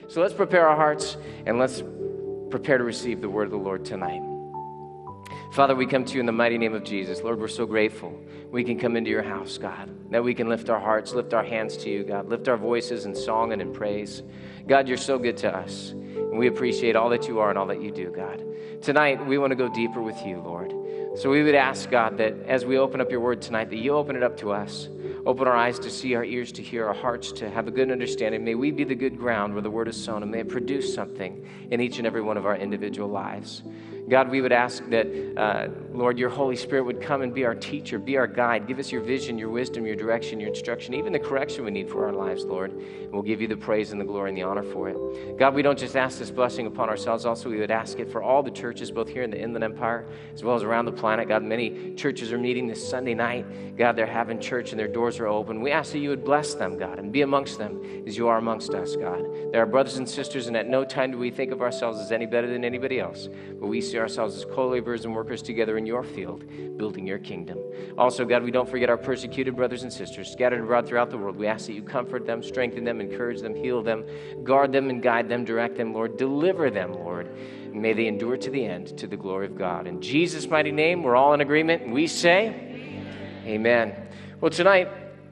So let's prepare our hearts and let's prepare to receive the word of the Lord tonight. Father, we come to you in the mighty name of Jesus. Lord, we're so grateful we can come into your house, God, that we can lift our hearts, lift our hands to you, God, lift our voices in song and in praise. God, you're so good to us, and we appreciate all that you are and all that you do, God. Tonight, we want to go deeper with you, Lord. So we would ask, God, that as we open up your word tonight, that you open it up to us. Open our eyes to see, our ears to hear, our hearts to have a good understanding. May we be the good ground where the word is sown, and may it produce something in each and every one of our individual lives. God, we would ask that, Lord, your Holy Spirit would come and be our teacher, be our guide. Give us your vision, your wisdom, your direction, your instruction, even the correction we need for our lives, Lord. And we'll give you the praise and the glory and the honor for it. God, we don't just ask this blessing upon ourselves. Also, we would ask it for all the churches, both here in the Inland Empire as well as around the planet. God, many churches are meeting this Sunday night. God, they're having church and their doors are open. We ask that you would bless them, God, and be amongst them as you are amongst us, God. They're our brothers and sisters, and at no time do we think of ourselves as any better than anybody else. But we see ourselves as co-laborers and workers together in your field, building your kingdom. Also, God, we don't forget our persecuted brothers and sisters scattered abroad throughout the world. We ask that you comfort them, strengthen them, encourage them, heal them, guard them and guide them, direct them, Lord. Deliver them, Lord. And may they endure to the end, to the glory of God. In Jesus' mighty name, we're all in agreement, and we say, Amen. Well, tonight,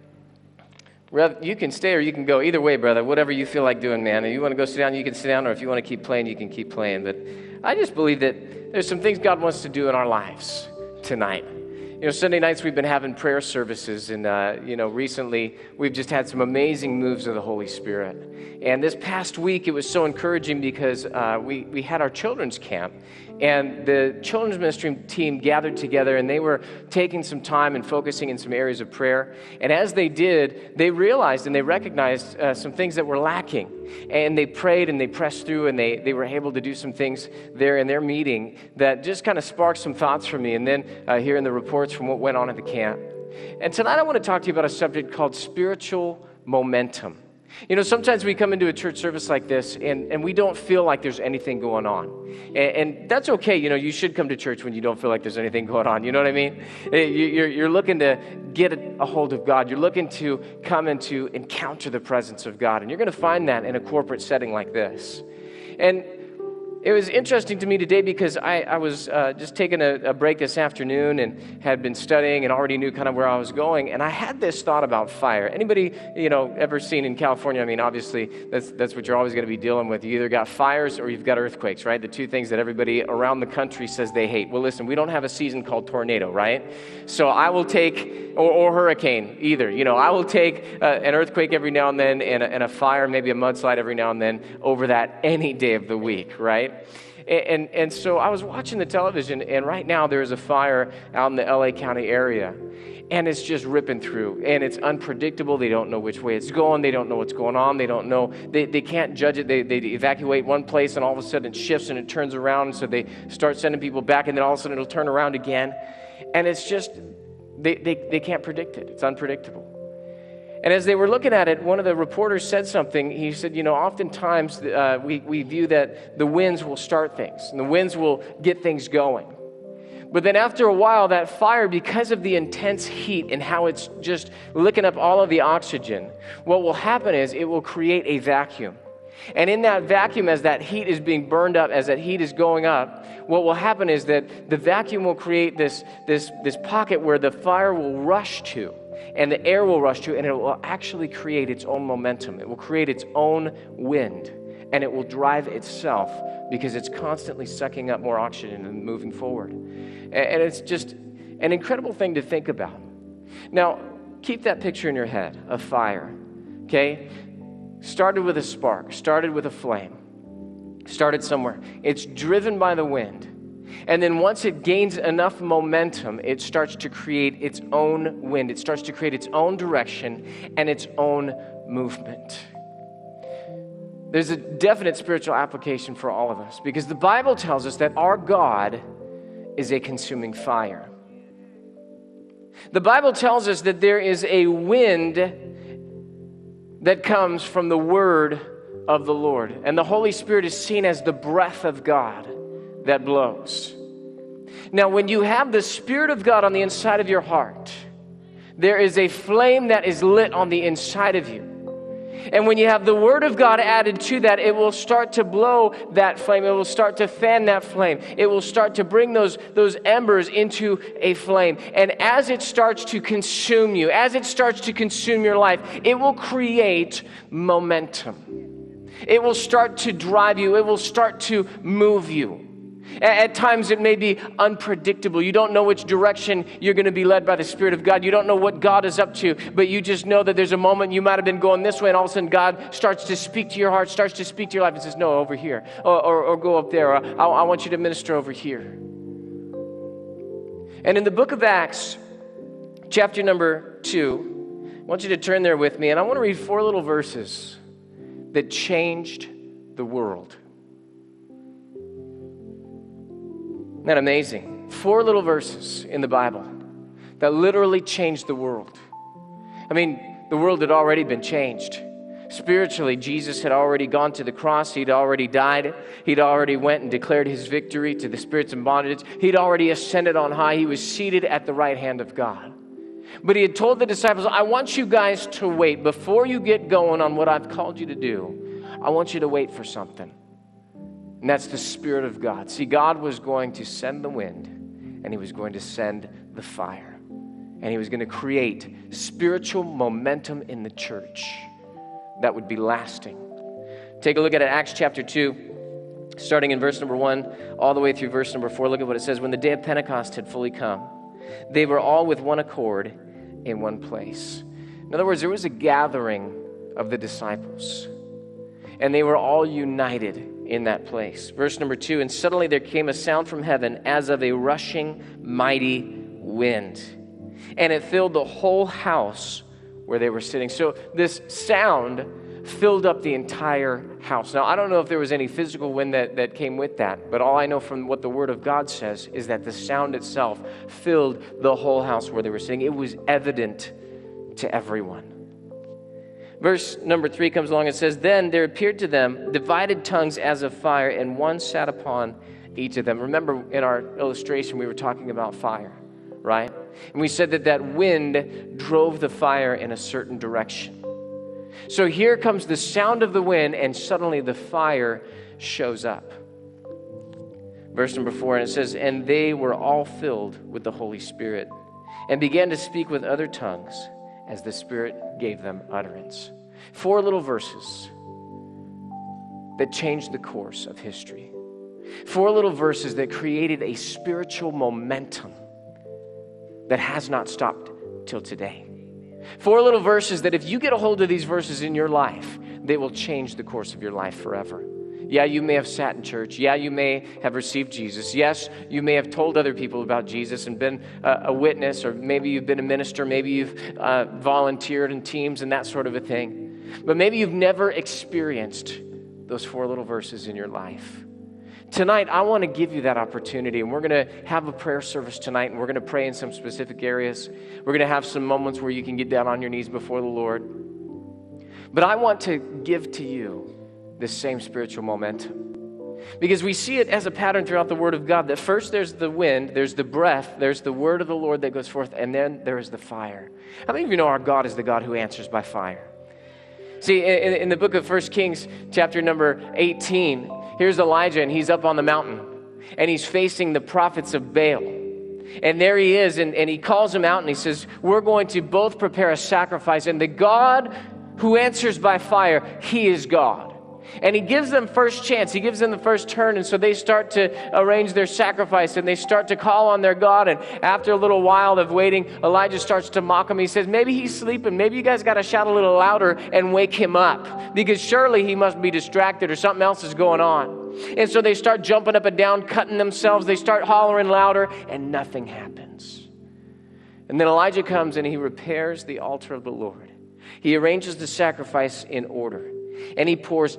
Rev, you can stay or you can go. Either way, brother, whatever you feel like doing, man. If you want to go sit down, you can sit down, or if you want to keep playing, you can keep playing. But I just believe that there's some things God wants to do in our lives tonight. You know, Sunday nights we've been having prayer services, and, recently we've just had some amazing moves of the Holy Spirit. And this past week it was so encouraging because we had our children's camp, and the children's ministry team gathered together, and they were taking some time and focusing in some areas of prayer. And as they did, they realized and they recognized some things that were lacking. And they prayed and they pressed through, and they were able to do some things there in their meeting that just kind of sparked some thoughts for me. And then hearing the reports from what went on at the camp. And tonight I want to talk to you about a subject called spiritual momentum. You know, sometimes we come into a church service like this and we don't feel like there's anything going on. And that's okay. You know, you should come to church when you don't feel like there's anything going on. You know what I mean? You're looking to get a hold of God. You're looking to come and to encounter the presence of God. And you're going to find that in a corporate setting like this. And it was interesting to me today because I was just taking a break this afternoon and had been studying and already knew kind of where I was going. And I had this thought about fire. Anybody, ever seen in California? I mean, obviously, that's what you're always going to be dealing with. You either got fires or you've got earthquakes, right? The two things that everybody around the country says they hate. Well, listen, we don't have a season called tornado, right? So I will take, or hurricane either. I will take an earthquake every now and then and a fire, maybe a mudslide every now and then over that any day of the week, right? And so I was watching the television, and right now there's a fire out in the LA County area, and it's just ripping through, and it's unpredictable. They don't know which way it's going. They don't know what's going on. They don't know. They can't judge it. They evacuate one place, and all of a sudden it shifts and it turns around, and so they start sending people back, and then all of a sudden it'll turn around again, and it's just they can't predict it. It's unpredictable. And as they were looking at it, one of the reporters said something. He said, oftentimes we view that the winds will start things, and the winds will get things going. But then after a while, that fire, because of the intense heat and how it's just licking up all of the oxygen, what will happen is it will create a vacuum. And in that vacuum, as that heat is being burned up, as that heat is going up, what will happen is that the vacuum will create this pocket where the fire will rush to. And the air will rush to, and it will actually create its own momentum. It will create its own wind, and it will drive itself because it's constantly sucking up more oxygen and moving forward. And it's just an incredible thing to think about. Now, keep that picture in your head of fire, okay? Started with a spark, started with a flame, started somewhere. It's driven by the wind. And then once it gains enough momentum, it starts to create its own wind. It starts to create its own direction and its own movement. There's a definite spiritual application for all of us because the Bible tells us that our God is a consuming fire. The Bible tells us that there is a wind that comes from the word of the Lord. And the Holy Spirit is seen as the breath of God that blows. Now, when you have the Spirit of God on the inside of your heart, there is a flame that is lit on the inside of you. And when you have the Word of God added to that, it will start to blow that flame. It will start to fan that flame. It will start to bring those embers into a flame. And as it starts to consume you, as it starts to consume your life, it will create momentum. It will start to drive you. It will start to move you. At times it may be unpredictable. You don't know which direction you're going to be led by the Spirit of God. You don't know what God is up to, but you just know that there's a moment you might have been going this way, and all of a sudden God starts to speak to your heart, starts to speak to your life, and says, no, over here, or go up there, or I want you to minister over here. And in the book of Acts, chapter number 2, I want you to turn there with me, and I want to read 4 little verses that changed the world. Isn't that amazing? 4 little verses in the Bible that literally changed the world. I mean, the world had already been changed. Spiritually, Jesus had already gone to the cross. He'd already died. He'd already went and declared his victory to the spirits in bondage. He'd already ascended on high. He was seated at the right hand of God. But he had told the disciples, I want you guys to wait. Before you get going on what I've called you to do, I want you to wait for something. And that's the Spirit of God. See, God was going to send the wind, and he was going to send the fire. And he was going to create spiritual momentum in the church that would be lasting. Take a look at it, Acts chapter 2, starting in verse number 1, all the way through verse number 4. Look at what it says. When the day of Pentecost had fully come, they were all with one accord in one place. In other words, there was a gathering of the disciples, and they were all united in that place. Verse number 2, and suddenly there came a sound from heaven as of a rushing mighty wind, and it filled the whole house where they were sitting. So this sound filled up the entire house. Now, I don't know if there was any physical wind that came with that, but all I know from what the Word of God says is that the sound itself filled the whole house where they were sitting. It was evident to everyone. Verse number 3 comes along and says, then there appeared to them divided tongues as of fire, and one sat upon each of them. Remember, in our illustration, we were talking about fire, right? And we said that wind drove the fire in a certain direction. So here comes the sound of the wind, and suddenly the fire shows up. Verse number 4, and it says, and they were all filled with the Holy Spirit, and began to speak with other tongues as the Spirit gave them utterance. 4 little verses that changed the course of history. 4 little verses that created a spiritual momentum that has not stopped till today. 4 little verses that if you get a hold of these verses in your life, they will change the course of your life forever. Yeah, you may have sat in church. Yeah, you may have received Jesus. Yes, you may have told other people about Jesus and been a witness, or maybe you've been a minister. Maybe you've volunteered in teams and that sort of a thing. But maybe you've never experienced those 4 little verses in your life. Tonight, I want to give you that opportunity, and we're going to have a prayer service tonight, and we're going to pray in some specific areas. We're going to have some moments where you can get down on your knees before the Lord. But I want to give to you this same spiritual momentum, because we see it as a pattern throughout the Word of God, that first there's the wind, there's the breath, there's the word of the Lord that goes forth, and then there is the fire. How many of you know our God is the God who answers by fire? See, in the book of 1 Kings, chapter number 18, here's Elijah, and he's up on the mountain, and he's facing the prophets of Baal. And there he is, and he calls them out, and he says, we're going to both prepare a sacrifice, and the God who answers by fire, he is God. And he gives them first chance. He gives them the first turn. And so they start to arrange their sacrifice, and they start to call on their God. And after a little while of waiting, Elijah starts to mock him. He says, maybe he's sleeping. Maybe you guys got to shout a little louder and wake him up, because surely he must be distracted or something else is going on. And so they start jumping up and down, cutting themselves. They start hollering louder, and nothing happens. And then Elijah comes and he repairs the altar of the Lord. He arranges the sacrifice in order. And he pours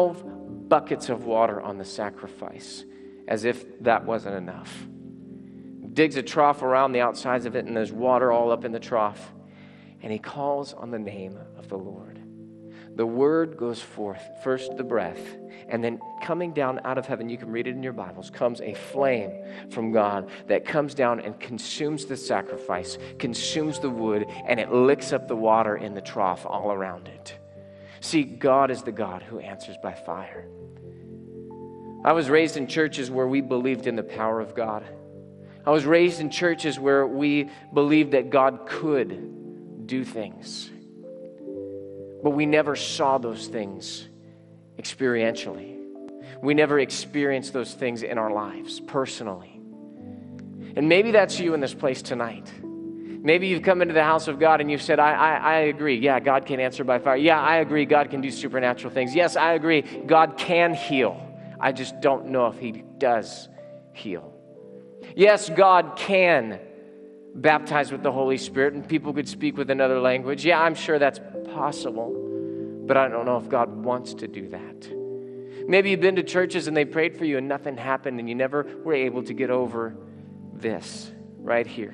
12 buckets of water on the sacrifice, as if that wasn't enough. Digs a trough around the outsides of it, and there's water all up in the trough. And he calls on the name of the Lord. The word goes forth, first the breath, and then coming down out of heaven, you can read it in your Bibles, comes a flame from God that comes down and consumes the sacrifice, consumes the wood, and it licks up the water in the trough all around it. See, God is the God who answers by fire. I was raised in churches where we believed in the power of God. I was raised in churches where we believed that God could do things. But we never saw those things experientially. We never experienced those things in our lives personally. And maybe that's you in this place tonight. Maybe you've come into the house of God and you've said, I agree. Yeah, God can answer by fire. Yeah, I agree. God can do supernatural things. Yes, I agree. God can heal. I just don't know if he does heal. Yes, God can baptize with the Holy Spirit and people could speak with another language. Yeah, I'm sure that's possible, but I don't know if God wants to do that. Maybe you've been to churches and they prayed for you and nothing happened and you never were able to get over this right here.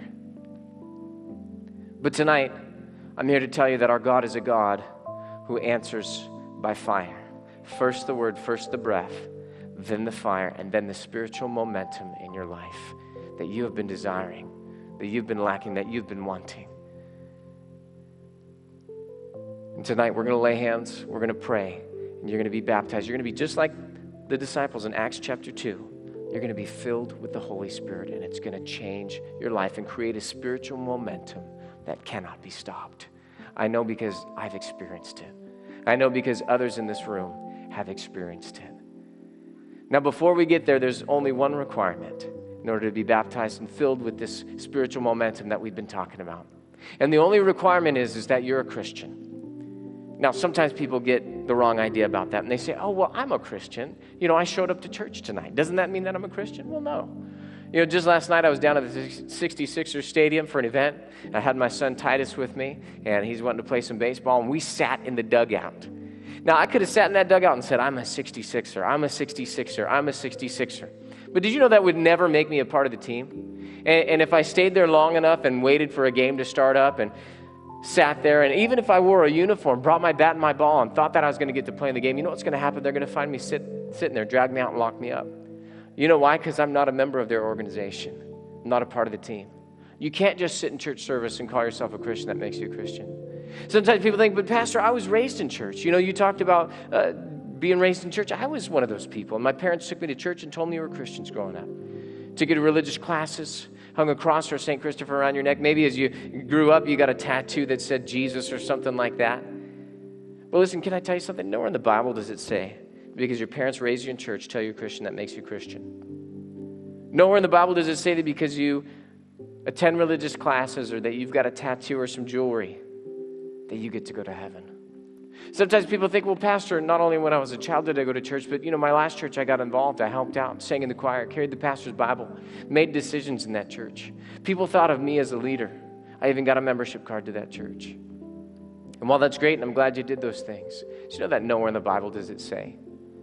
But tonight, I'm here to tell you that our God is a God who answers by fire. First the word, first the breath, then the fire, and then the spiritual momentum in your life that you have been desiring, that you've been lacking, that you've been wanting. And tonight we're going to lay hands, we're going to pray, and you're going to be baptized. You're going to be just like the disciples in Acts chapter 2. You're going to be filled with the Holy Spirit, and it's going to change your life and create a spiritual momentum that cannot be stopped. I know because I've experienced it. I know because others in this room have experienced it. Now, before we get there, there's only one requirement in order to be baptized and filled with this spiritual momentum that we've been talking about. And the only requirement is that you're a Christian. Now, sometimes people get the wrong idea about that, and they say, oh, well, I'm a Christian. I showed up to church tonight. Doesn't that mean that I'm a Christian? Well, no. Just last night I was down at the 66ers Stadium for an event. I had my son Titus with me, and he's wanting to play some baseball, and we sat in the dugout. Now, I could have sat in that dugout and said, I'm a 66er, I'm a 66er, I'm a 66er. But did you know that would never make me a part of the team? And if I stayed there long enough and waited for a game to start up and sat there, and even if I wore a uniform, brought my bat and my ball, and thought that I was going to get to play in the game, you know what's going to happen? They're going to find me sitting there, drag me out and lock me up. You know why? Because I'm not a member of their organization. I'm not a part of the team. You can't just sit in church service and call yourself a Christian. That makes you a Christian. Sometimes people think, but Pastor, I was raised in church. You talked about being raised in church. I was one of those people. And my parents took me to church and told me we were Christians growing up. Took you to religious classes, hung a cross or St. Christopher around your neck. Maybe as you grew up, you got a tattoo that said Jesus or something like that. But listen, can I tell you something? Nowhere in the Bible does it say, because your parents raised you in church, tell you you're Christian, that makes you Christian. Nowhere in the Bible does it say that because you attend religious classes or that you've got a tattoo or some jewelry, that you get to go to heaven. Sometimes people think, well, Pastor, not only when I was a child did I go to church, but, my last church I got involved. I helped out, sang in the choir, carried the pastor's Bible, made decisions in that church. People thought of me as a leader. I even got a membership card to that church. And while that's great, and I'm glad you did those things, did you know that nowhere in the Bible does it say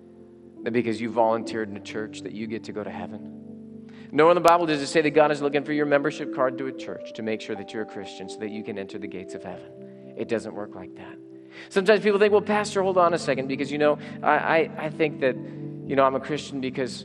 that because you volunteered in a church that you get to go to heaven? Nowhere in the Bible does it say that God is looking for your membership card to a church to make sure that you're a Christian so that you can enter the gates of heaven. It doesn't work like that. Sometimes people think, well, Pastor, hold on a second, because, I think that, I'm a Christian because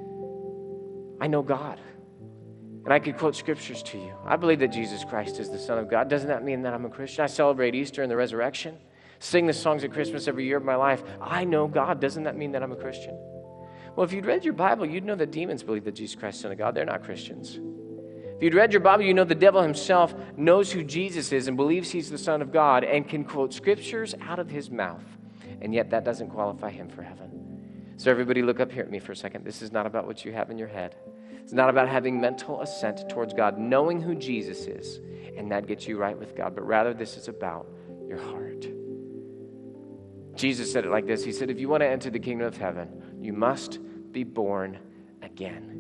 I know God. And I could quote scriptures to you. I believe that Jesus Christ is the Son of God. Doesn't that mean that I'm a Christian? I celebrate Easter and the resurrection. Sing the songs at Christmas every year of my life. I know God. Doesn't that mean that I'm a Christian? Well, if you'd read your Bible, you'd know that demons believe that Jesus Christ is the Son of God. They're not Christians. If you'd read your Bible, you know the devil himself knows who Jesus is and believes he's the Son of God and can quote scriptures out of his mouth. And yet that doesn't qualify him for heaven. So everybody look up here at me for a second. This is not about what you have in your head. It's not about having mental assent towards God, knowing who Jesus is, and that gets you right with God. But rather, this is about your heart. Jesus said it like this. He said, if you want to enter the kingdom of heaven, you must be born again.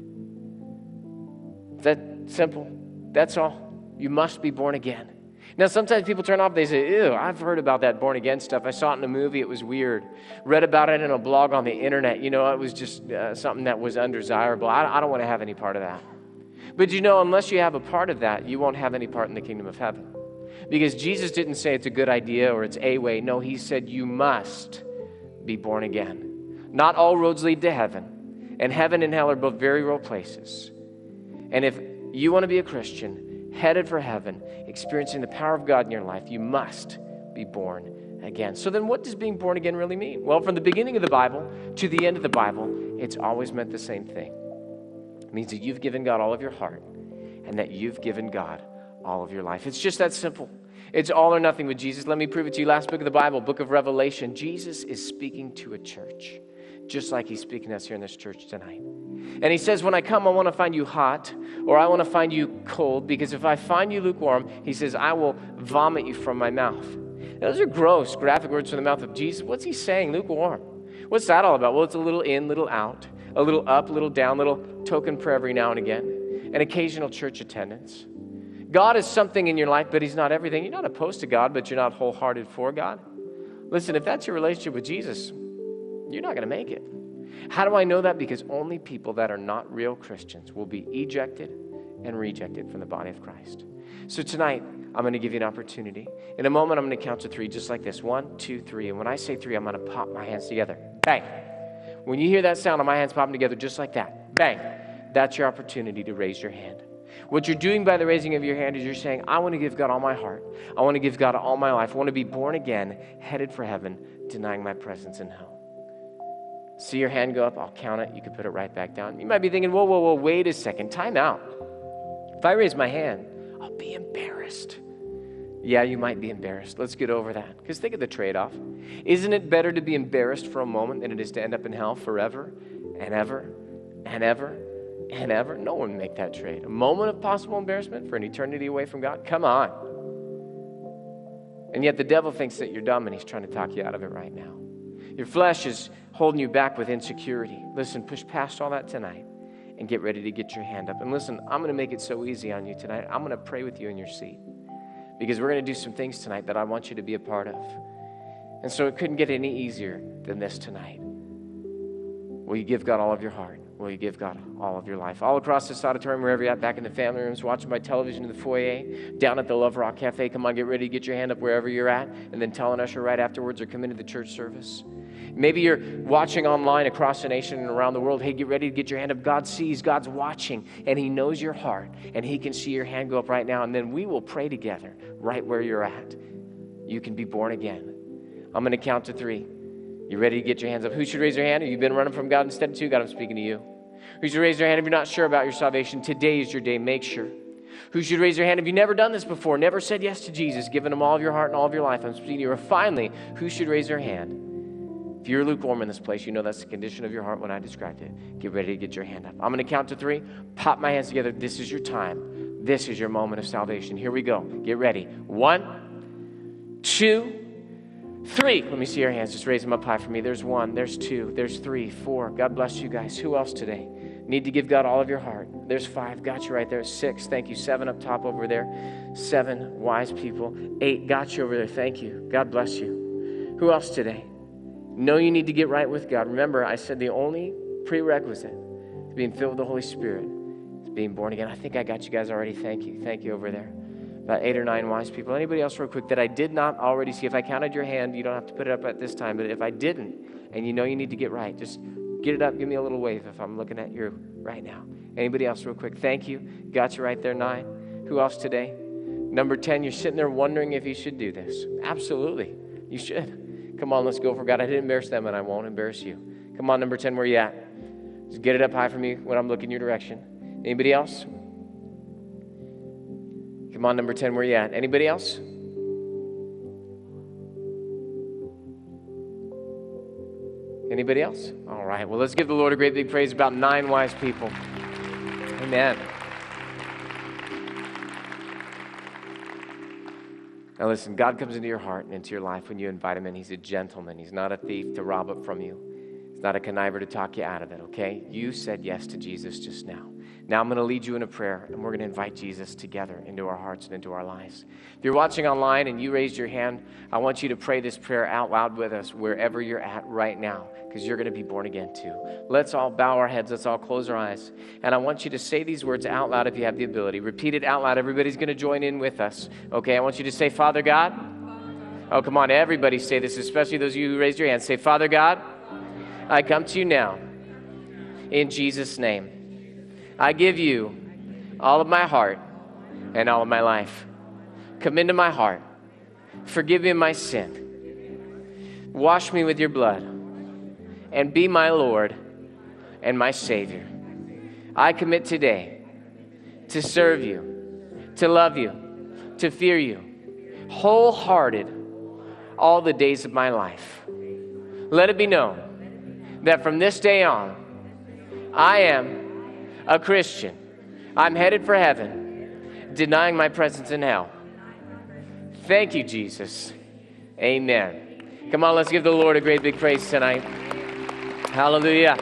Is that simple? That's all. You must be born again. Now, sometimes people turn off. They say, ew, I've heard about that born again stuff. I saw it in a movie. It was weird. Read about it in a blog on the internet. It was just something that was undesirable. I don't want to have any part of that. But unless you have a part of that, you won't have any part in the kingdom of heaven. Because Jesus didn't say it's a good idea or it's a way. No, he said you must be born again. Not all roads lead to heaven. And heaven and hell are both very real places. And if you want to be a Christian, headed for heaven, experiencing the power of God in your life, you must be born again. So then what does being born again really mean? Well, from the beginning of the Bible to the end of the Bible, it's always meant the same thing. It means that you've given God all of your heart and that you've given God all of your life. It's just that simple. It's all or nothing with Jesus. Let me prove it to you. Last book of the Bible, book of Revelation. Jesus is speaking to a church, just like he's speaking to us here in this church tonight. And he says, when I come, I want to find you hot, or I want to find you cold, because if I find you lukewarm, he says, I will vomit you from my mouth. Now, those are gross, graphic words from the mouth of Jesus. What's he saying, lukewarm? What's that all about? Well, it's a little in, little out, a little up, little down, little token prayer every now and again, and occasional church attendance. God is something in your life, but he's not everything. You're not opposed to God, but you're not wholehearted for God. Listen, if that's your relationship with Jesus, you're not going to make it. How do I know that? Because only people that are not real Christians will be ejected and rejected from the body of Christ. So tonight, I'm going to give you an opportunity. In a moment, I'm going to count to 3 just like this. 1, 2, 3. And when I say 3, I'm going to pop my hands together. Bang. When you hear that sound of my hands popping together just like that, bang, that's your opportunity to raise your hand. What you're doing by the raising of your hand is you're saying, I want to give God all my heart. I want to give God all my life. I want to be born again, headed for heaven, denying my presence in hell. See your hand go up. I'll count it. You can put it right back down. You might be thinking, whoa, wait a second. Time out. If I raise my hand, I'll be embarrassed. Yeah, you might be embarrassed. Let's get over that. Because think of the trade-off. Isn't it better to be embarrassed for a moment than it is to end up in hell forever and ever and ever and ever? No one would make that trade. A moment of possible embarrassment for an eternity away from God? Come on. And yet the devil thinks that you're dumb and he's trying to talk you out of it right now. Your flesh is holding you back with insecurity. Listen, push past all that tonight and get ready to get your hand up. And listen, I'm going to make it so easy on you tonight. I'm going to pray with you in your seat because we're going to do some things tonight that I want you to be a part of. And so it couldn't get any easier than this tonight. Will you give God all of your heart? Will you give God all of your life? All across this auditorium, wherever you're at, back in the family rooms, watching by television in the foyer, down at the Love Rock Cafe, come on, get ready to get your hand up wherever you're at, and then tell an usher right afterwards or come into the church service. Maybe you're watching online across the nation and around the world. Hey, get ready to get your hand up. God sees, God's watching, and he knows your heart, and he can see your hand go up right now, and then we will pray together right where you're at. You can be born again. I'm going to count to 3. You ready to get your hands up? Who should raise their hand? Have you been running from God instead of 2? God, I'm speaking to you. Who should raise their hand if you're not sure about your salvation? Today is your day. Make sure. Who should raise their hand if you've never done this before, never said yes to Jesus, given him all of your heart and all of your life? I'm speaking to you. Or finally, who should raise their hand? If you're lukewarm in this place, you know that's the condition of your heart when I described it. Get ready to get your hand up. I'm going to count to 3. Pop my hands together. This is your time. This is your moment of salvation. Here we go. Get ready. 1, 2, 3. Let me see your hands. Just raise them up high for me. There's 1. There's 2. There's 3, 4. God bless you guys. Who else today? Need to give God all of your heart. There's 5. Got you right there. 6. Thank you. 7 up top over there. 7. Wise people. 8. Got you over there. Thank you. God bless you. Who else today? Know you need to get right with God. Remember, I said the only prerequisite to being filled with the Holy Spirit is being born again. I think I got you guys already. Thank you. Thank you over there. About 8 or 9 wise people. Anybody else real quick that I did not already see? If I counted your hand, you don't have to put it up at this time. But if I didn't, and you know you need to get right, just get it up. Give me a little wave if I'm looking at you right now. Anybody else real quick? Thank you. Got you right there, 9. Who else today? Number 10, you're sitting there wondering if you should do this. Absolutely. You should. Come on, let's go for God. I didn't embarrass them, and I won't embarrass you. Come on, number 10, where you at? Just get it up high for me when I'm looking your direction. Anybody else? Come on, number 10, where you at? Anybody else? Anybody else? All right, well, let's give the Lord a great big praise. About 9 wise people. Amen. Now listen, God comes into your heart and into your life when you invite him in. He's a gentleman. He's not a thief to rob it from you. He's not a conniver to talk you out of it, okay? You said yes to Jesus just now. Now I'm going to lead you in a prayer, and we're going to invite Jesus together into our hearts and into our lives. If you're watching online and you raised your hand, I want you to pray this prayer out loud with us wherever you're at right now, because you're going to be born again too. Let's all bow our heads. Let's all close our eyes. And I want you to say these words out loud if you have the ability. Repeat it out loud. Everybody's going to join in with us. Okay, I want you to say, Father God. Oh, come on, everybody say this, especially those of you who raised your hands. Say, Father God, I come to you now in Jesus' name. I give you all of my heart and all of my life. Come into my heart. Forgive me my sin. Wash me with your blood and be my Lord and my Savior. I commit today to serve you, to love you, to fear you, wholehearted all the days of my life. Let it be known that from this day on, I am a Christian. I'm headed for heaven, denying my presence in hell. Thank you, Jesus. Amen. Come on, let's give the Lord a great big praise tonight. Hallelujah.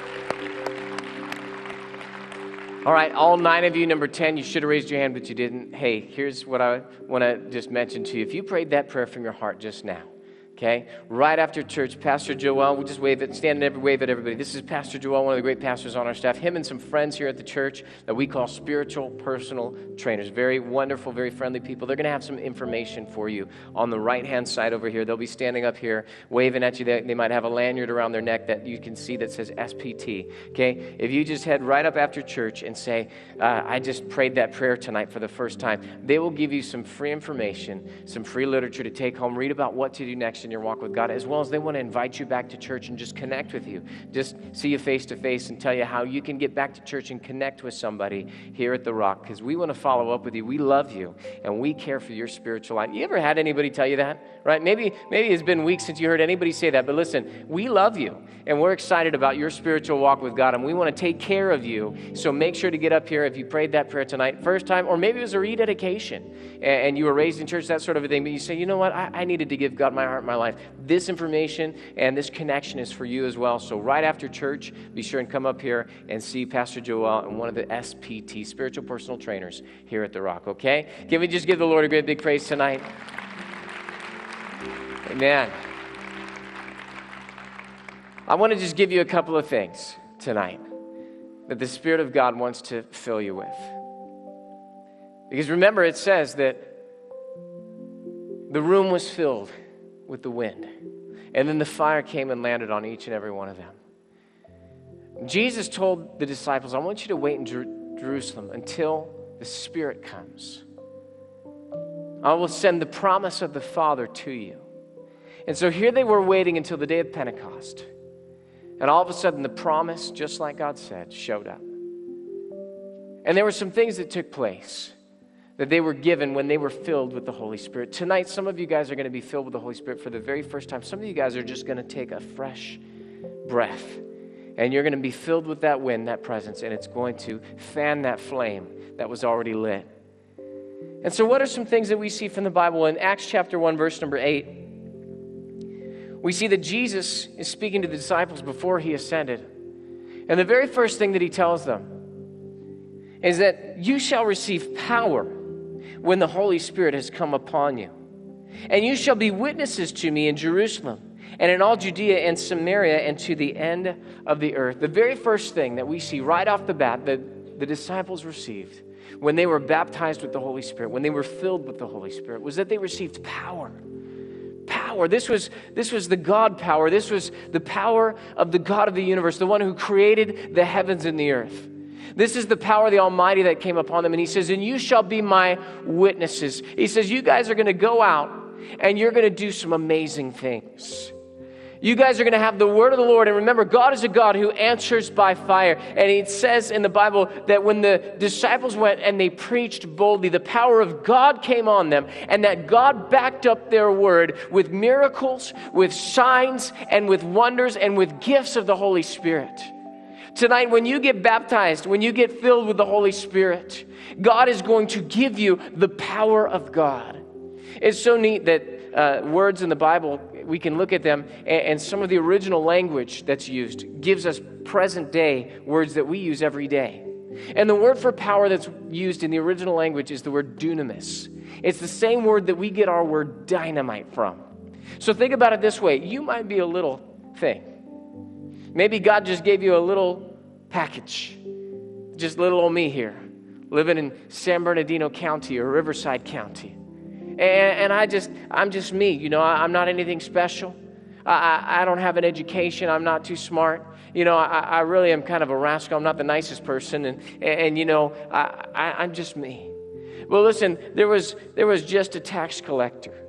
All right, all 9 of you, number 10, you should have raised your hand, but you didn't. Hey, here's what I want to just mention to you. If you prayed that prayer from your heart just now, okay, right after church, Pastor Joel, we'll just wave it, stand and wave at everybody. This is Pastor Joel, one of the great pastors on our staff. Him and some friends here at the church that we call spiritual personal trainers. Very wonderful, very friendly people. They're going to have some information for you on the right-hand side over here. They'll be standing up here, waving at you. They might have a lanyard around their neck that you can see that says SPT, okay? If you just head right up after church and say, I just prayed that prayer tonight for the first time, they will give you some free information, some free literature to take home, read about what to do next in your walk with God, as well as they want to invite you back to church and just connect with you. Just see you face to face and tell you how you can get back to church and connect with somebody here at The Rock, because we want to follow up with you. We love you, and we care for your spiritual life. You ever had anybody tell you that? Right? Maybe it's been weeks since you heard anybody say that, but listen, we love you, and we're excited about your spiritual walk with God, and we want to take care of you. So make sure to get up here if you prayed that prayer tonight, first time, or maybe it was a rededication, and you were raised in church, that sort of a thing, but you say, you know what, I needed to give God my heart, my life. This information and this connection is for you as well. So right after church, be sure and come up here and see Pastor Joel and one of the SPT, spiritual personal trainers here at The Rock, okay? Can we just give the Lord a great big praise tonight? Amen. I want to just give you a couple of things tonight that the Spirit of God wants to fill you with. Because remember, it says that the room was filled with the wind. And then the fire came and landed on each and every one of them. Jesus told the disciples, I want you to wait in Jerusalem until the Spirit comes. I will send the promise of the Father to you. And so here they were waiting until the day of Pentecost. And all of a sudden the promise, just like God said, showed up. And there were some things that took place that they were given when they were filled with the Holy Spirit. Tonight, some of you guys are going to be filled with the Holy Spirit for the very first time. Some of you guys are just going to take a fresh breath, and you're going to be filled with that wind, that presence, and it's going to fan that flame that was already lit. And so what are some things that we see from the Bible? In Acts chapter 1, verse number 8, we see that Jesus is speaking to the disciples before he ascended. And the very first thing that he tells them is that you shall receive power when the Holy Spirit has come upon you. And you shall be witnesses to me in Jerusalem and in all Judea and Samaria and to the end of the earth. The very first thing that we see right off the bat that the disciples received when they were baptized with the Holy Spirit, when they were filled with the Holy Spirit, was that they received power. Power. This was the God power. This was the power of the God of the universe, the one who created the heavens and the earth. This is the power of the Almighty that came upon them. And he says, and you shall be my witnesses. He says, you guys are going to go out and you're going to do some amazing things. You guys are going to have the word of the Lord. And remember, God is a God who answers by fire. And it says in the Bible that when the disciples went and they preached boldly, the power of God came on them, and that God backed up their word with miracles, with signs, and with wonders, and with gifts of the Holy Spirit. Tonight, when you get baptized, when you get filled with the Holy Spirit, God is going to give you the power of God. It's so neat that words in the Bible, we can look at them, and some of the original language that's used gives us present day words that we use every day. And the word for power that's used in the original language is the word dunamis. It's the same word that we get our word dynamite from. So think about it this way. You might be a little thing. Maybe God just gave you a little package, just little old me here, living in San Bernardino County or Riverside County. And I'm just me, you know, I'm not anything special. I don't have an education. I'm not too smart. You know, I really am kind of a rascal. I'm not the nicest person. And you know, I'm just me. Well, listen, there was just a tax collector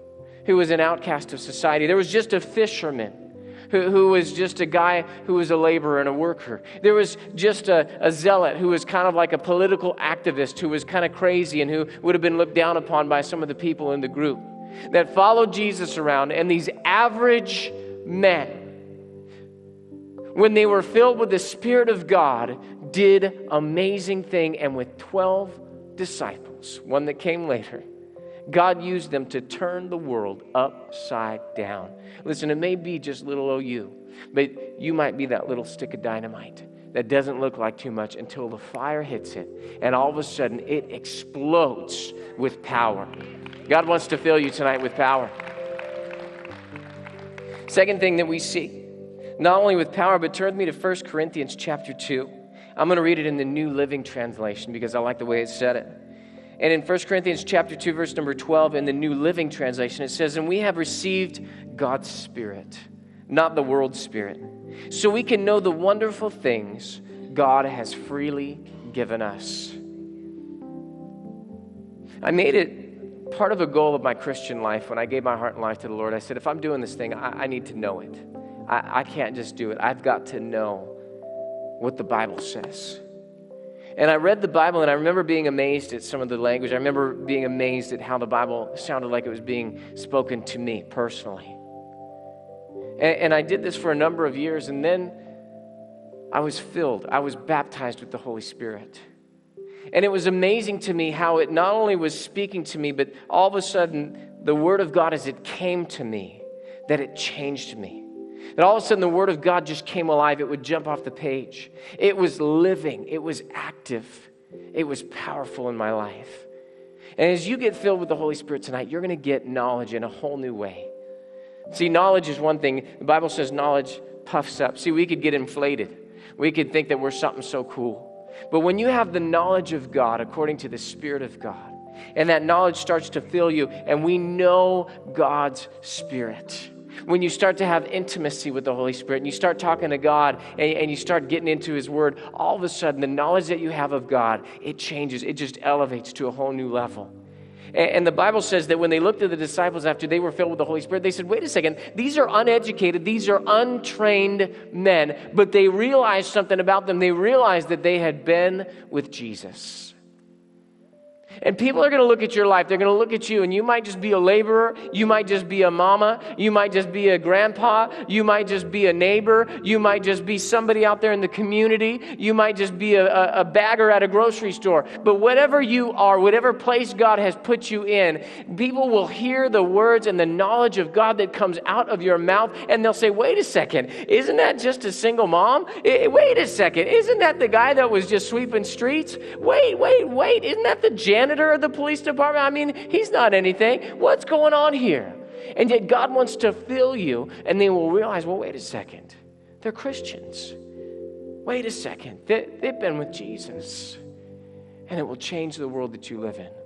who was an outcast of society. There was just a fisherman who was just a guy who was a laborer and a worker. There was just a zealot who was kind of like a political activist who was kind of crazy and who would have been looked down upon by some of the people in the group that followed Jesus around. And these average men, when they were filled with the Spirit of God, did amazing thing. And with 12 disciples, one that came later, God used them to turn the world upside down. Listen, it may be just little old you, but you might be that little stick of dynamite that doesn't look like too much until the fire hits it, and all of a sudden it explodes with power. God wants to fill you tonight with power. Second thing that we see, not only with power, but turn with me to 1 Corinthians chapter 2. I'm going to read it in the New Living Translation because I like the way it said it. And in 1 Corinthians chapter 2, verse number 12, in the New Living Translation, it says, "And we have received God's Spirit, not the world's spirit, so we can know the wonderful things God has freely given us." I made it part of a goal of my Christian life when I gave my heart and life to the Lord. I said, if I'm doing this thing, I need to know it. I can't just do it. I've got to know what the Bible says. And I read the Bible, and I remember being amazed at some of the language. I remember being amazed at how the Bible sounded like it was being spoken to me personally. And I did this for a number of years, and then I was filled. I was baptized with the Holy Spirit. And it was amazing to me how it not only was speaking to me, but all of a sudden, the Word of God as it came to me, that it changed me. That all of a sudden the Word of God just came alive. It would jump off the page. It was living. It was active. It was powerful in my life. And as you get filled with the Holy Spirit tonight, you're going to get knowledge in a whole new way. See, knowledge is one thing. The Bible says knowledge puffs up. See, we could get inflated. We could think that we're something so cool. But when you have the knowledge of God according to the Spirit of God, and that knowledge starts to fill you, and we know God's Spirit. When you start to have intimacy with the Holy Spirit and you start talking to God and you start getting into His Word, all of a sudden the knowledge that you have of God, it changes. It just elevates to a whole new level. And the Bible says that when they looked at the disciples after they were filled with the Holy Spirit, they said, wait a second, these are uneducated, these are untrained men, but they realized something about them. They realized that they had been with Jesus. And people are going to look at your life. They're going to look at you, and you might just be a laborer. You might just be a mama. You might just be a grandpa. You might just be a neighbor. You might just be somebody out there in the community. You might just be a bagger at a grocery store. But whatever you are, whatever place God has put you in, people will hear the words and the knowledge of God that comes out of your mouth, and they'll say, wait a second, isn't that just a single mom? Wait a second, isn't that the guy that was just sweeping streets? Wait, isn't that the janitor of the police department? I mean, he's not anything. What's going on here? And yet God wants to fill you, and they will realize, well, wait a second. They're Christians. Wait a second. They've been with Jesus. And it will change the world that you live in.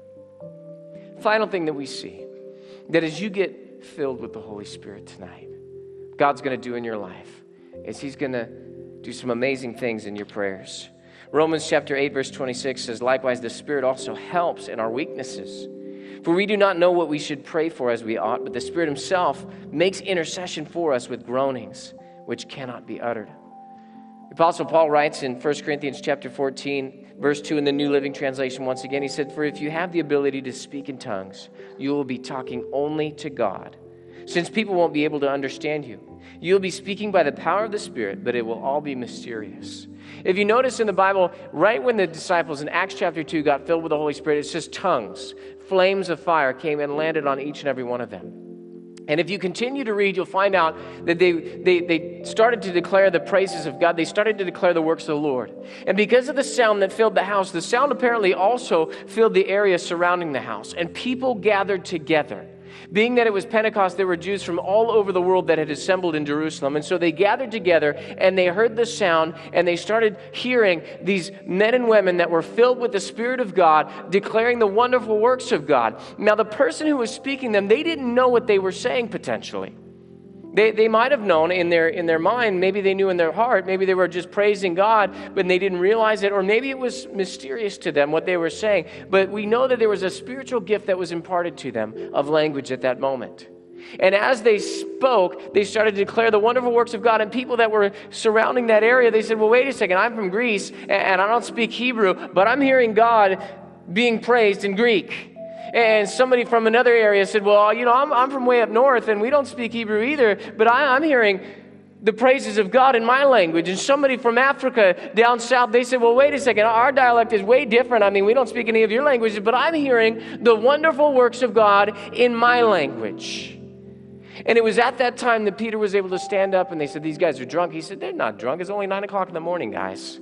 Final thing that we see, that as you get filled with the Holy Spirit tonight, God's going to do in your life is He's going to do some amazing things in your prayers. Romans chapter 8, verse 26 says, likewise, the Spirit also helps in our weaknesses. For we do not know what we should pray for as we ought, but the Spirit Himself makes intercession for us with groanings which cannot be uttered. The Apostle Paul writes in 1 Corinthians chapter 14, verse 2 in the New Living Translation once again, he said, for if you have the ability to speak in tongues, you will be talking only to God, since people won't be able to understand you. You'll be speaking by the power of the Spirit, but it will all be mysterious. If you notice in the Bible, right when the disciples in Acts chapter 2 got filled with the Holy Spirit, it says tongues, flames of fire came and landed on each and every one of them. And if you continue to read, you'll find out that they started to declare the praises of God. They started to declare the works of the Lord. And because of the sound that filled the house, the sound apparently also filled the area surrounding the house. And people gathered together. Being that it was Pentecost, there were Jews from all over the world that had assembled in Jerusalem. And so they gathered together and they heard the sound and they started hearing these men and women that were filled with the Spirit of God declaring the wonderful works of God. Now, the person who was speaking them, they didn't know what they were saying potentially. They might have known in their mind, maybe they knew in their heart, maybe they were just praising God, but they didn't realize it, or maybe it was mysterious to them what they were saying. But we know that there was a spiritual gift that was imparted to them of language at that moment. And as they spoke, they started to declare the wonderful works of God. And people that were surrounding that area, they said, well, wait a second, I'm from Greece and I don't speak Hebrew, but I'm hearing God being praised in Greek. And somebody from another area said, well, I'm from way up north and we don't speak Hebrew either, but I'm hearing the praises of God in my language. And somebody from Africa down south, they said, well, wait a second, our dialect is way different. I mean, we don't speak any of your languages, but I'm hearing the wonderful works of God in my language. And it was at that time that Peter was able to stand up and they said, these guys are drunk. He said, they're not drunk. It's only 9 o'clock in the morning, guys.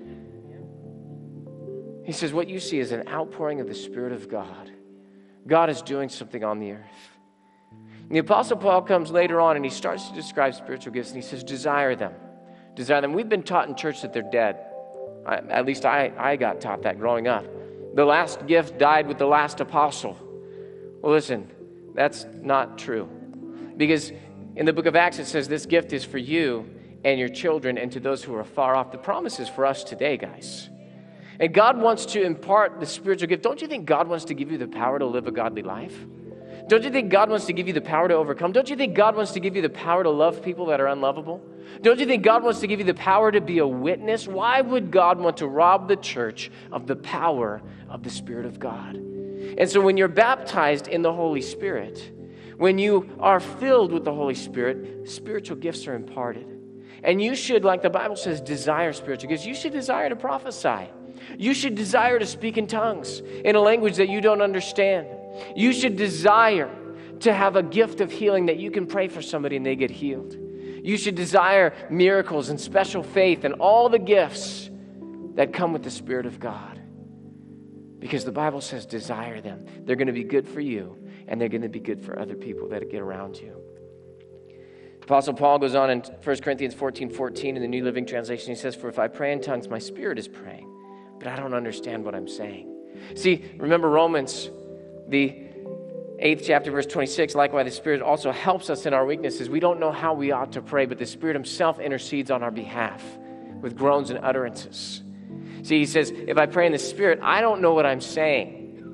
He says, what you see is an outpouring of the Spirit of God. God is doing something on the earth. And the Apostle Paul comes later on and he starts to describe spiritual gifts and he says, desire them. Desire them. We've been taught in church that they're dead. At least I got taught that growing up. The last gift died with the last apostle. Well, listen, that's not true. Because in the book of Acts, it says this gift is for you and your children and to those who are far off. The promise is for us today, guys. And God wants to impart the spiritual gift. Don't you think God wants to give you the power to live a godly life? Don't you think God wants to give you the power to overcome? Don't you think God wants to give you the power to love people that are unlovable? Don't you think God wants to give you the power to be a witness? Why would God want to rob the church of the power of the Spirit of God? And so when you're baptized in the Holy Spirit, when you are filled with the Holy Spirit, spiritual gifts are imparted. And you should, like the Bible says, desire spiritual gifts. You should desire to prophesy. You should desire to speak in tongues in a language that you don't understand. You should desire to have a gift of healing that you can pray for somebody and they get healed. You should desire miracles and special faith and all the gifts that come with the Spirit of God. Because the Bible says desire them. They're going to be good for you and they're going to be good for other people that get around you. Apostle Paul goes on in 1 Corinthians 14:14 in the New Living Translation. He says, for if I pray in tongues, my spirit is praying, but I don't understand what I'm saying. See, remember Romans, the 8th chapter, verse 26, likewise the Spirit also helps us in our weaknesses. We don't know how we ought to pray, but the Spirit himself intercedes on our behalf with groans and utterances. See, he says, if I pray in the Spirit, I don't know what I'm saying,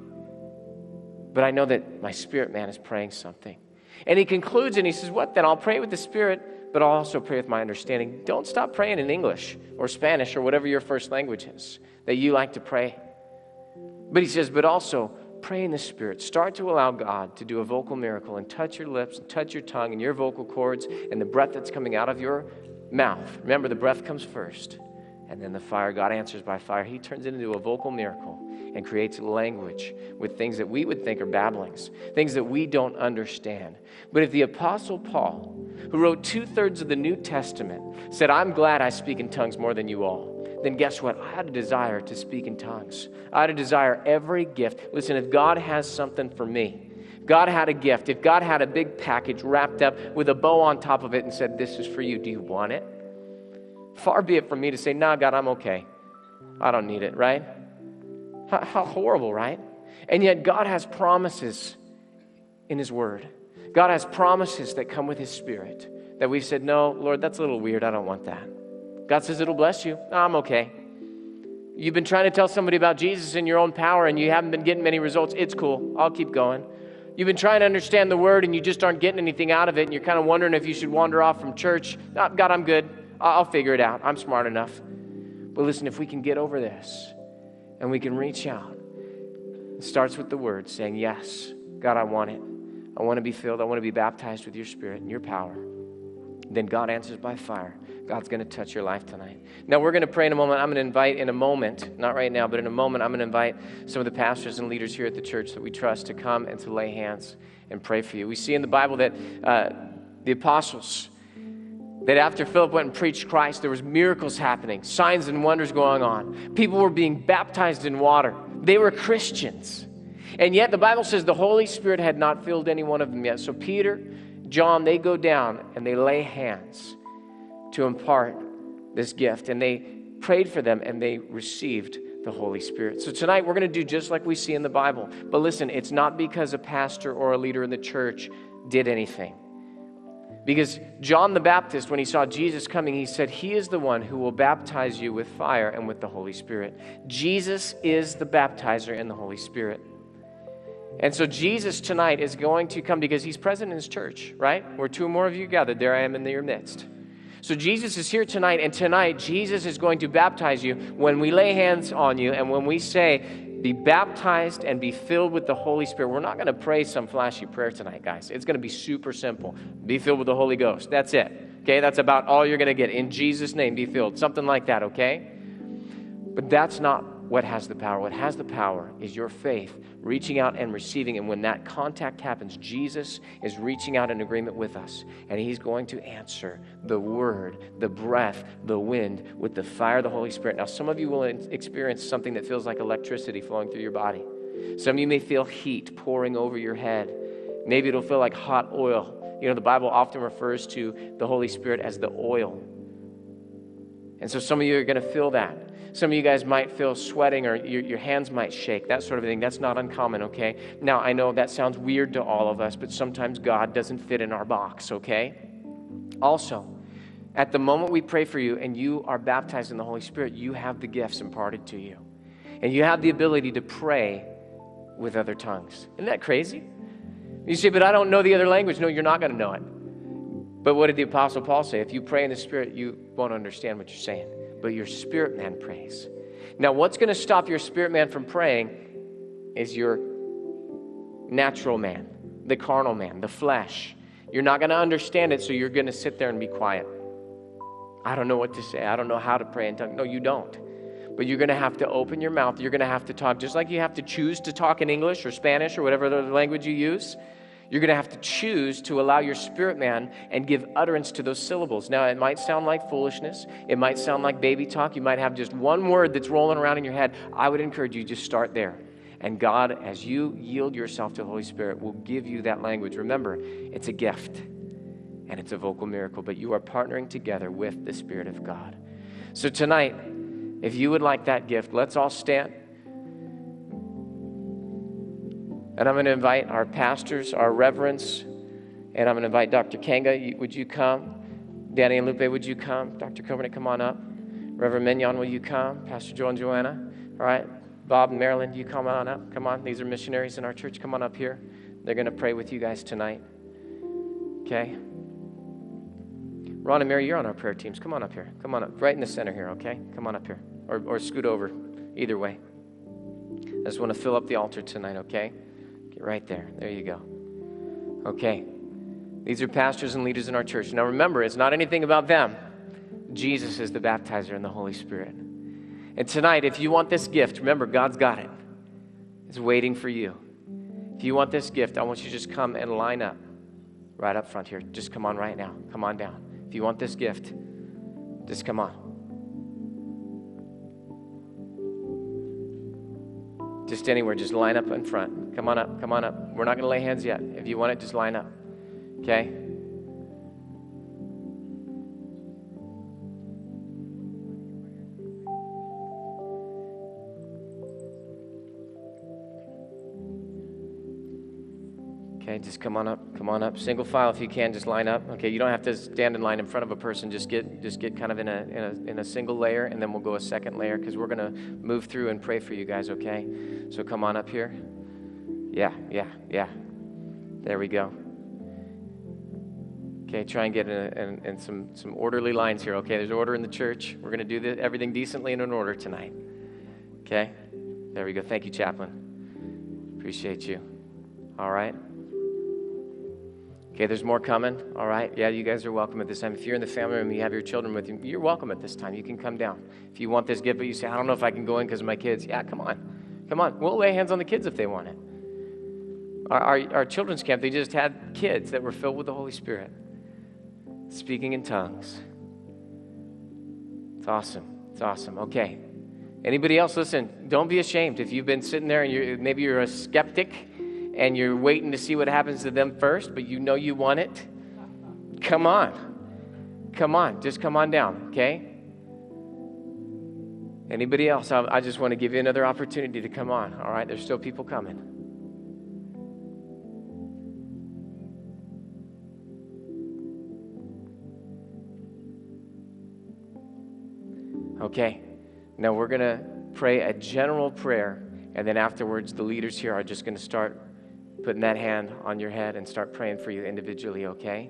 but I know that my spirit man is praying something. And he concludes and he says, what then? I'll pray with the Spirit, but I'll also pray with my understanding. Don't stop praying in English or Spanish or whatever your first language is that you like to pray. But he says, but also pray in the Spirit. Start to allow God to do a vocal miracle and touch your lips and touch your tongue and your vocal cords and the breath that's coming out of your mouth. Remember, the breath comes first. And then the fire, God answers by fire. He turns it into a vocal miracle and creates language with things that we would think are babblings, things that we don't understand. But if the Apostle Paul, who wrote 2/3 of the New Testament, said, I'm glad I speak in tongues more than you all, then guess what? I had a desire to speak in tongues. I had a desire every gift. Listen, if God has something for me, if God had a gift, if God had a big package wrapped up with a bow on top of it and said, this is for you, do you want it? Far be it from me to say, nah, God, I'm okay. I don't need it, right? How horrible, right? And yet God has promises in his word. God has promises that come with his Spirit that we've said, no, Lord, that's a little weird. I don't want that. God says it'll bless you. No, I'm okay. You've been trying to tell somebody about Jesus in your own power and you haven't been getting many results. It's cool. I'll keep going. You've been trying to understand the word and you just aren't getting anything out of it and you're kind of wondering if you should wander off from church. Oh, God, I'm good. I'll figure it out. I'm smart enough. But listen, if we can get over this and we can reach out, it starts with the word saying, yes, God, I want it. I want to be filled. I want to be baptized with your Spirit and your power. Then God answers by fire. God's going to touch your life tonight. Now, we're going to pray in a moment. I'm going to invite in a moment, not right now, but in a moment, I'm going to invite some of the pastors and leaders here at the church that we trust to come and to lay hands and pray for you. We see in the Bible that the apostles, that after Philip went and preached Christ, there was miracles happening, signs and wonders going on. People were being baptized in water. They were Christians. And yet the Bible says the Holy Spirit had not filled any one of them yet. So Peter, John, they go down and they lay hands to impart this gift. And they prayed for them and they received the Holy Spirit. So tonight we're going to do just like we see in the Bible. But listen, it's not because a pastor or a leader in the church did anything. Because John the Baptist, when he saw Jesus coming, he said, he is the one who will baptize you with fire and with the Holy Spirit. Jesus is the baptizer in the Holy Spirit. And so Jesus tonight is going to come because he's present in his church, right? Where two or more of you gathered, there I am in your midst. So Jesus is here tonight, and tonight Jesus is going to baptize you when we lay hands on you and when we say, be baptized and be filled with the Holy Spirit. We're not going to pray some flashy prayer tonight, guys. It's going to be super simple. Be filled with the Holy Ghost. That's it. Okay, that's about all you're going to get. In Jesus' name, be filled. Something like that, okay? But that's not what has the power. What has the power is your faith reaching out and receiving. And when that contact happens, Jesus is reaching out in agreement with us. And he's going to answer the word, the breath, the wind with the fire of the Holy Spirit. Now, some of you will experience something that feels like electricity flowing through your body. Some of you may feel heat pouring over your head. Maybe it'll feel like hot oil. You know, the Bible often refers to the Holy Spirit as the oil. And so some of you are going to feel that. Some of you guys might feel sweating or your hands might shake, that sort of thing. That's not uncommon, okay? Now, I know that sounds weird to all of us, but sometimes God doesn't fit in our box, okay? Also, at the moment we pray for you and you are baptized in the Holy Spirit, you have the gifts imparted to you. And you have the ability to pray with other tongues. Isn't that crazy? You say, but I don't know the other language. No, you're not going to know it. But what did the Apostle Paul say? If you pray in the Spirit, you won't understand what you're saying. But your spirit man prays. Now, what's going to stop your spirit man from praying is your natural man, the carnal man, the flesh. You're not going to understand it, so you're going to sit there and be quiet. I don't know what to say. I don't know how to pray in tongues. No, you don't. But you're going to have to open your mouth. You're going to have to talk, just like you have to choose to talk in English or Spanish or whatever other language you use. You're going to have to choose to allow your spirit man and give utterance to those syllables. Now, it might sound like foolishness. It might sound like baby talk. You might have just one word that's rolling around in your head. I would encourage you just start there. And God, as you yield yourself to the Holy Spirit, will give you that language. Remember, it's a gift and it's a vocal miracle, but you are partnering together with the Spirit of God. So tonight, if you would like that gift, let's all stand. And I'm going to invite our pastors, our reverends, and I'm going to invite Dr. Kanga. Would you come? Danny and Lupe, would you come? Dr. Covenant, come on up. Reverend Mignon, will you come? Pastor Joe and Joanna. All right. Bob and Marilyn, you come on up. Come on. These are missionaries in our church. Come on up here. They're going to pray with you guys tonight. Okay? Ron and Mary, you're on our prayer teams. Come on up here. Come on up. Right in the center here, okay? Come on up here. Or scoot over. Either way. I just want to fill up the altar tonight, okay? Get right there. There you go. Okay. These are pastors and leaders in our church. Now remember, it's not anything about them. Jesus is the baptizer in the Holy Spirit. And tonight, if you want this gift, remember, God's got it. It's waiting for you. If you want this gift, I want you to just come and line up right up front here. Just come on right now. Come on down. If you want this gift, just come on. Just anywhere, just line up in front. Come on up, come on up. We're not going to lay hands yet. If you want it, just line up. Okay? Okay, just come on up, come on up. Single file if you can, just line up. Okay, you don't have to stand in line in front of a person. Just get kind of in a single layer, and then we'll go a second layer because we're gonna move through and pray for you guys. Okay, so come on up here. Yeah. There we go. Okay, try and get in some orderly lines here. Okay, there's order in the church. We're gonna do everything decently and in order tonight. Okay, there we go. Thank you, Chaplain. Appreciate you. All right. Okay, there's more coming. All right. Yeah, you guys are welcome at this time. If you're in the family room, you have your children with you, you're welcome at this time. You can come down. If you want this gift, but you say, I don't know if I can go in because of my kids. Yeah, come on. Come on. We'll lay hands on the kids if they want it. Our children's camp, they just had kids that were filled with the Holy Spirit, speaking in tongues. It's awesome. It's awesome. Okay. Anybody else? Listen, don't be ashamed. If you've been sitting there and maybe you're a skeptic, and you're waiting to see what happens to them first, but you know you want it, come on. Come on. Just come on down, okay? Anybody else? I just want to give you another opportunity to come on, all right? There's still people coming. Okay. Now we're going to pray a general prayer, and then afterwards the leaders here are just going to start putting that hand on your head and start praying for you individually, okay?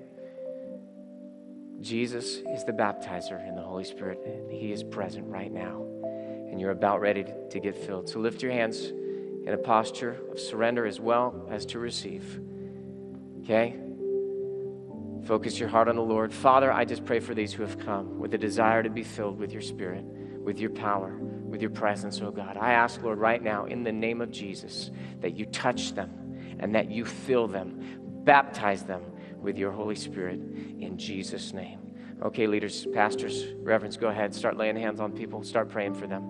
Jesus is the baptizer in the Holy Spirit, and he is present right now. And you're about ready to get filled. So lift your hands in a posture of surrender as well as to receive. Okay? Focus your heart on the Lord. Father, I just pray for these who have come with a desire to be filled with your Spirit, with your power, with your presence, oh God. I ask, Lord, right now, in the name of Jesus, that you touch them and that you fill them, baptize them with your Holy Spirit in Jesus' name. Okay, leaders, pastors, reverends, go ahead. Start laying hands on people. Start praying for them.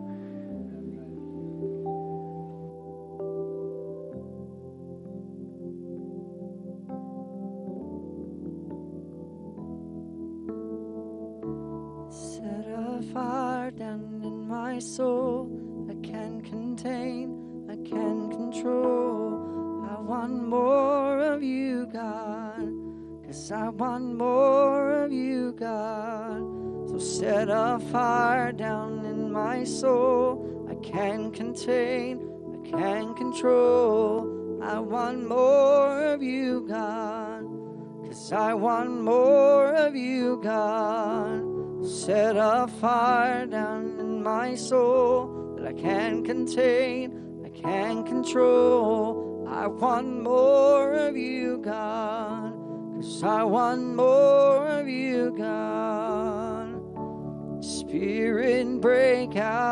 Set a fire down in my soul. I can't contain, I can't control. I want more of you, God. 'Cause I want more of you, God. So set a fire down in my soul. I can't contain, I can't control. I want more of you, God. 'Cause I want more of you, God. Set a fire down in my soul that I can't contain, I can't control. I want more of you, God. 'Cause I want more of you, God. Spirit, break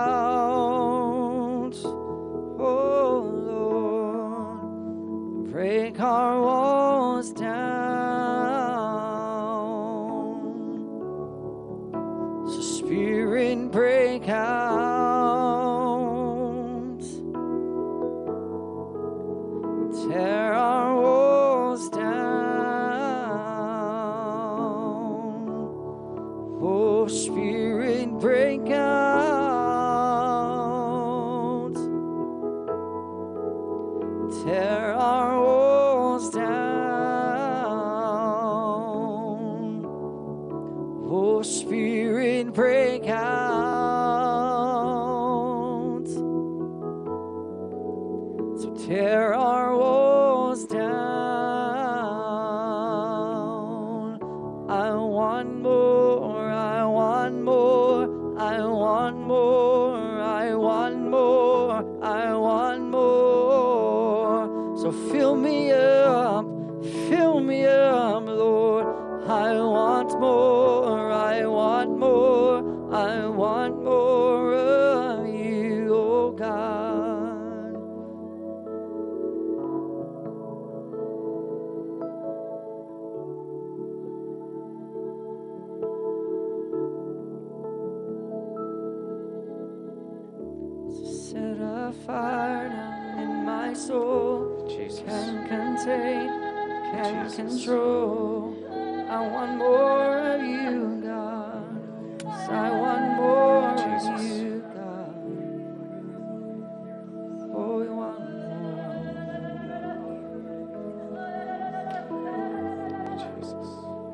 out, oh Lord. Break our walls down. So Spirit, break out. Tear our walls down. Oh, Spirit, break out. Tear our walls down. Oh, Spirit, break out. So tear our walls down. I want more, I want more, I want more, I want more, I want more. So fill me up, Lord. I want more, I want more, I want more of you, oh God. Set a fire down in my soul. Jesus. Can't contain, can't Jesus. control. I want more of you, God. Yes, I want more Jesus. of you, God. Oh, we want Jesus.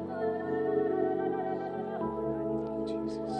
Jesus.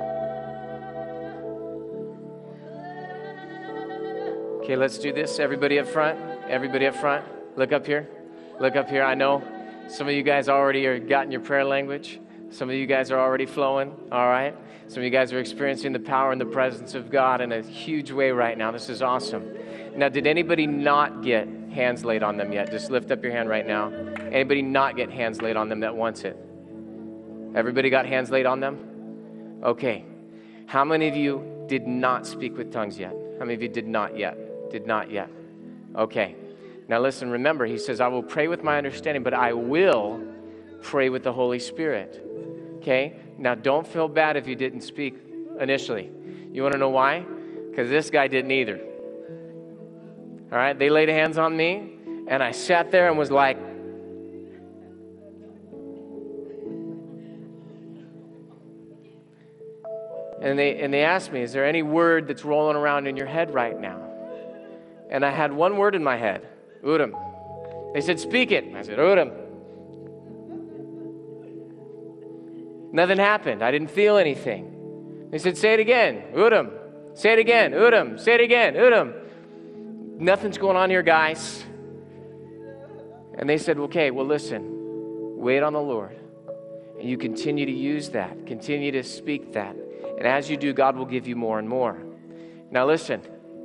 Okay, let's do this. Everybody up front. Everybody up front. Look up here. Look up here. I know some of you guys already are gotten your prayer language. Some of you guys are already flowing. All right. Some of you guys are experiencing the power and the presence of God in a huge way right now. This is awesome. Now, did anybody not get hands laid on them yet? Just lift up your hand right now. Anybody not get hands laid on them that wants it? Everybody got hands laid on them? Okay. How many of you did not speak with tongues yet? How many of you did not yet? Did not yet. Okay. Now listen, remember, he says, I will pray with my understanding, but I will pray with the Holy Spirit. Okay? Now don't feel bad if you didn't speak initially. You want to know why? Because this guy didn't either. All right? They laid hands on me, and I sat there and was like, and they asked me, is there any word that's rolling around in your head right now? And I had one word in my head, Urim. They said, speak it. I said, Urim. Nothing happened. I didn't feel anything. They said, say it again, Urim. Say it again, Urim. Say it again, Urim. Nothing's going on here, guys. And they said, okay, well, listen, wait on the Lord. And you continue to use that, continue to speak that. And as you do, God will give you more and more. Now listen,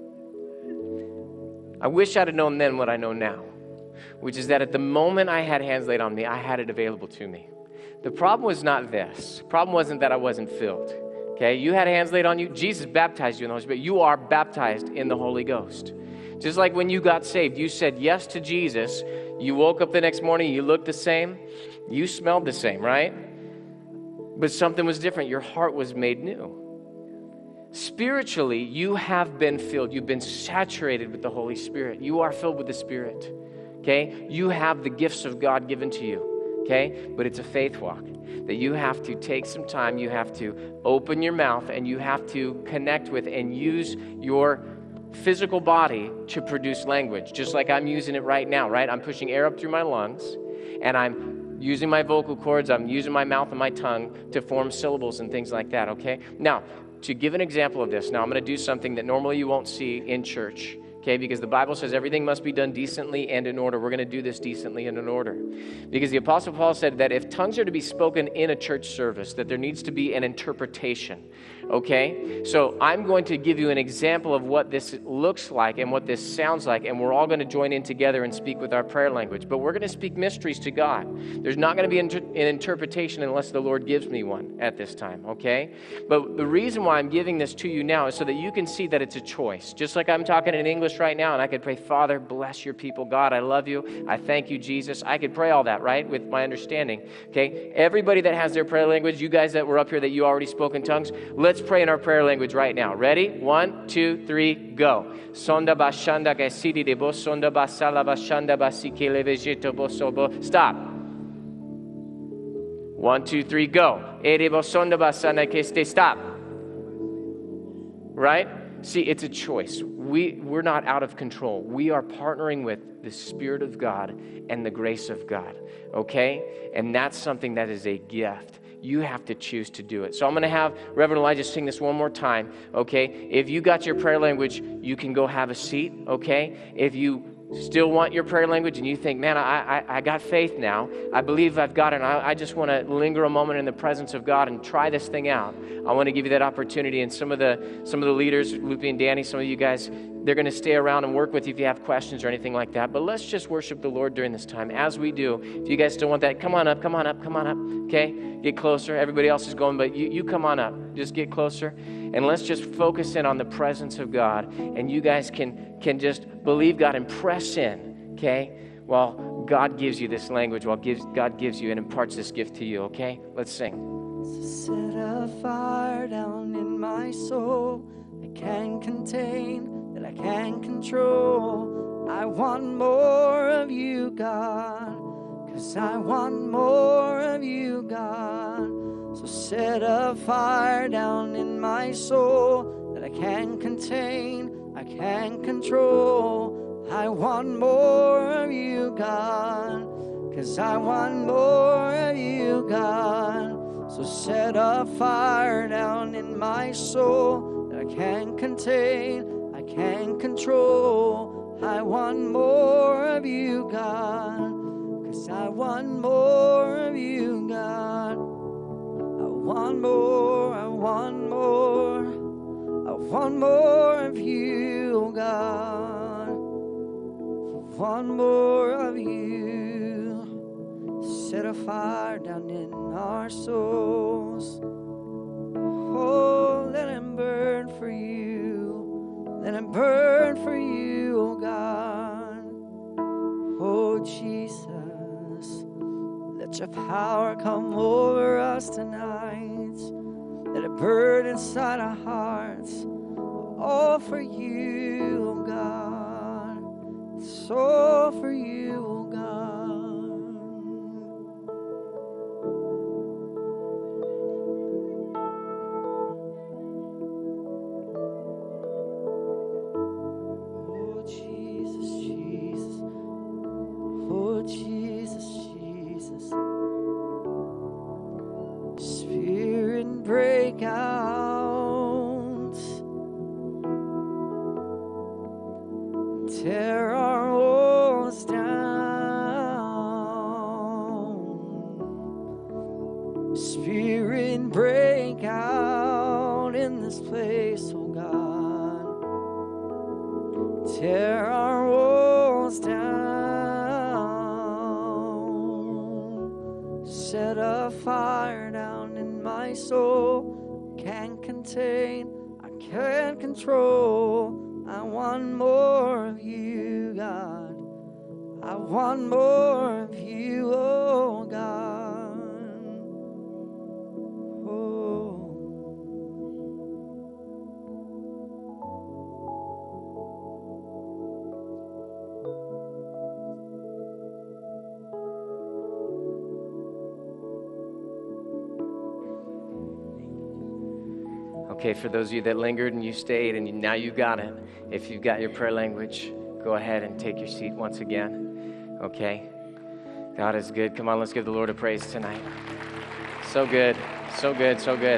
I wish I'd have known then what I know now, which is that at the moment I had hands laid on me, I had it available to me. The problem was not this. The problem wasn't that I wasn't filled. Okay, you had hands laid on you. Jesus baptized you in the Holy Spirit. You are baptized in the Holy Ghost. Just like when you got saved, you said yes to Jesus. You woke up the next morning, you looked the same, you smelled the same, right? But something was different. Your heart was made new. Spiritually, you have been filled. You've been saturated with the Holy Spirit. You are filled with the Spirit. Okay? You have the gifts of God given to you. Okay? But it's a faith walk that you have to take some time. You have to open your mouth and you have to connect with and use your physical body to produce language, just like I'm using it right now, right? I'm pushing air up through my lungs and I'm using my vocal cords, I'm using my mouth and my tongue to form syllables and things like that, okay? Now, to give an example of this, now I'm going to do something that normally you won't see in church, okay? Because the Bible says everything must be done decently and in order. We're going to do this decently and in order. Because the Apostle Paul said that if tongues are to be spoken in a church service, that there needs to be an interpretation, okay? So I'm going to give you an example of what this looks like and what this sounds like, and we're all going to join in together and speak with our prayer language. But we're going to speak mysteries to God. There's not going to be an interpretation unless the Lord gives me one at this time, okay? But the reason why I'm giving this to you now is so that you can see that it's a choice. Just like I'm talking in English right now, and I could pray, Father, bless your people. God, I love you. I thank you, Jesus. I could pray all that, right, with my understanding, okay? Everybody that has their prayer language, you guys that were up here that you already spoke in tongues, let's pray in our prayer language right now. Ready? 1, 2, 3, go. Sonda bashanda gasidi de bo sonda basala bashanda basike levejeto bosobo. Stop. 1, 2, 3, go. Ere bo sonda basana keste. Stop. Right? See, it's a choice. We're not out of control. We are partnering with the Spirit of God and the grace of God, okay? And that's something that is a gift. You have to choose to do it. So I'm going to have Reverend Elijah sing this one more time, okay? If you got your prayer language, you can go have a seat, okay? If you still want your prayer language and you think, man, I got faith now. I believe I've got it. And I just want to linger a moment in the presence of God and try this thing out. I want to give you that opportunity. And some of the leaders, Lupe and Danny, some of you guys, they're going to stay around and work with you if you have questions or anything like that. But let's just worship the Lord during this time. As we do, if you guys still want that, come on up, okay? Get closer. Everybody else is going, but you come on up. Just get closer. And let's just focus in on the presence of God. And you guys can just believe God and press in, okay? While God gives you this language, while God gives you and imparts this gift to you, okay? Let's sing. Set a fire down in my soul I can't contain, that I can't control. I want more of you, God, 'cause I want more of you, God. So set a fire down in my soul that I can't contain, I can't control. I want more of you, God, 'cause I want more of you, God. So set a fire down in my soul that I can't contain, I can't control. I want more of you, God, 'cause I want more of you, God. I want more, I want more. I want more of you, God. I want more of you. Set a fire down in our souls. Oh, let him burn for you. Let him burn for you, oh God. Oh, Jesus, let your power come over us tonight. Let it burn inside our hearts. All for you, oh God. It's all for you, oh God. Oh Jesus, Jesus. Oh Jesus, Jesus. Spirit, break out. Tear our walls down. oh God. Tear our walls down. Set a fire down in my soul. Can't contain, I can't control. I want more of you, God. I want more of you, oh God. Oh. Okay, for those of you that lingered and you stayed and now you got it, if you've got your prayer language, go ahead and take your seat once again. Okay? God is good. Come on, let's give the Lord a praise tonight. So good, so good, so good.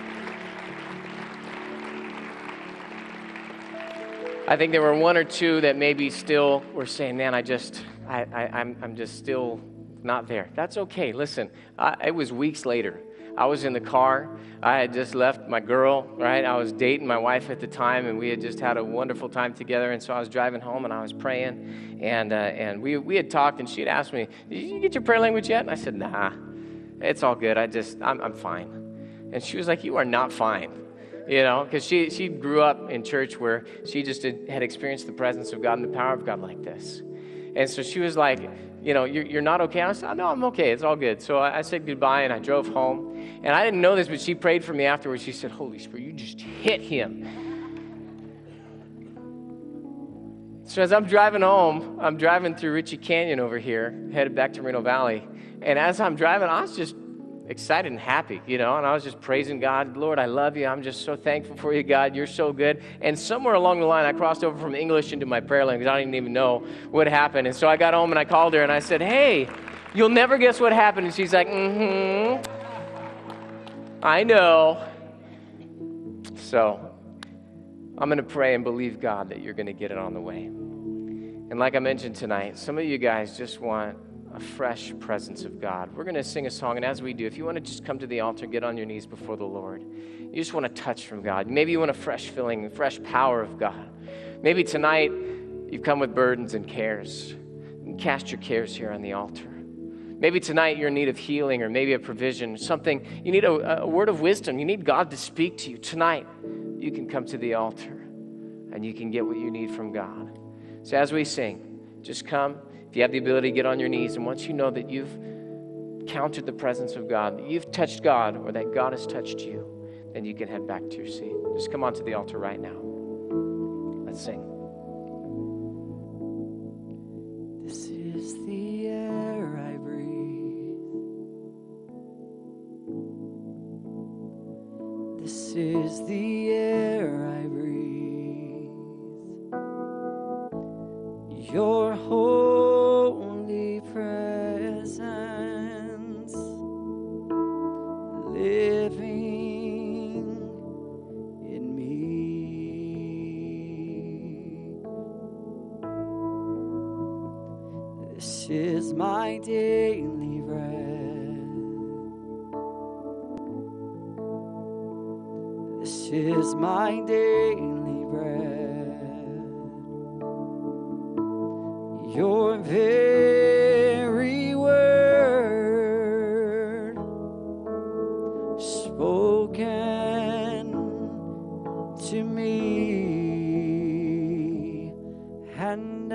I think there were one or two that maybe still were saying, man, I'm just still not there. That's okay. Listen, it was weeks later. I was in the car. I had just left my girl, right? I was dating my wife at the time, and we had just had a wonderful time together. And so I was driving home, and I was praying, and we had talked, and she had asked me, "Did you get your prayer language yet?" And I said, "Nah, it's all good. I'm fine." And she was like, "You are not fine." You know, because she grew up in church where she just had experienced the presence of God and the power of God like this. And so she was like, you know, you're not okay? I said, no, I'm okay. It's all good. So I said goodbye, and I drove home. And I didn't know this, but she prayed for me afterwards. She said, Holy Spirit, you just hit him. So as I'm driving home, I'm driving through Ritchie Canyon over here, headed back to Moreno Valley. And as I'm driving, I was just excited and happy, you know, and I was just praising God. Lord, I love you. I'm just so thankful for you, God. You're so good. And somewhere along the line, I crossed over from English into my prayer language. I didn't even know what happened. And so I got home and I called her and I said, hey, you'll never guess what happened. And she's like, I know. So I'm going to pray and believe, God, that you're going to get it on the way. And like I mentioned tonight, some of you guys just want a fresh presence of God. We're going to sing a song, and as we do, if you want to just come to the altar, get on your knees before the Lord. You just want a touch from God. Maybe you want a fresh filling, fresh power of God. Maybe tonight you've come with burdens and cares. And cast your cares here on the altar. Maybe tonight you're in need of healing or maybe a provision, something. You need a word of wisdom. You need God to speak to you. Tonight, you can come to the altar and you can get what you need from God. So as we sing, just come. If you have the ability to get on your knees, and once you know that you've counted the presence of God, that you've touched God or that God has touched you, then you can head back to your seat. Just come onto the altar right now. Let's sing. This is the air I breathe. This is the air I breathe. Your holy presence living in me. This is my daily bread. This is my daily bread. Your very word spoken to me, and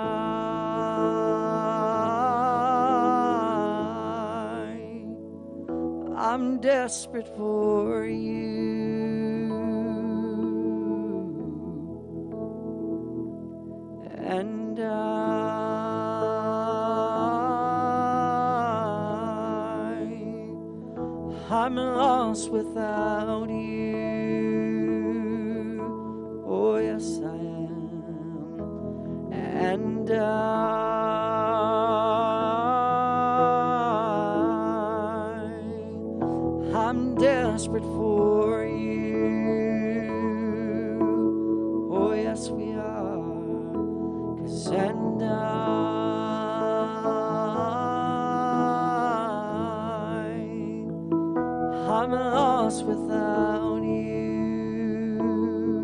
I'm desperate for you, and I'm lost without you. Oh, yes, I am. And I'm desperate for you. Oh, yes, we are. 'Cause I'm lost without you.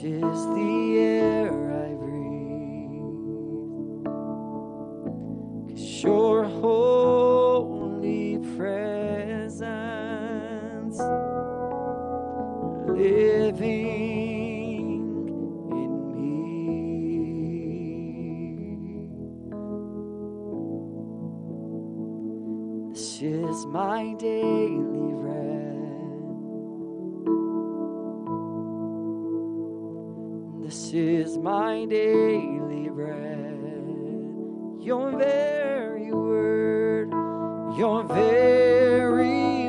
is the air I breathe. 'Cause your holy presence living in me. This is my daily bread. This is my daily bread. Your very word, your very